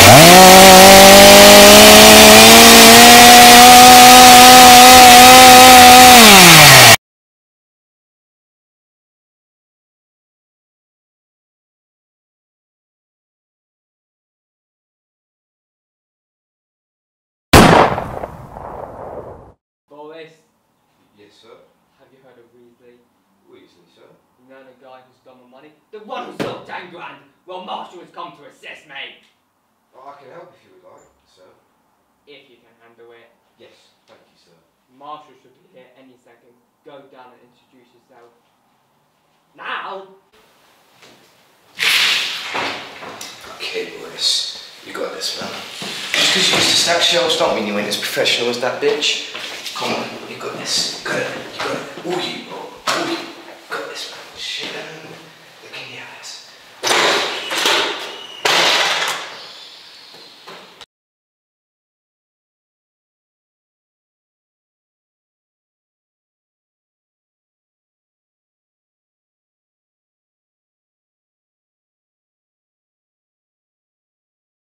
Boris? Yes, sir? Have you heard of Weasley? Weasley, sir? You know the guy who stole my money? The one who stole 10 grand! Well, Marshall has come to assist me! Oh, I can help if you would like, sir. If you can handle it. Yes, thank you, sir. Marshall should be here any second. Go down and introduce yourself. Now! Okay, Boris. You got this, man. Just because you used to stack shelves don't mean you ain't as professional as that bitch. Come on, you got this. You got it. You got it. All you.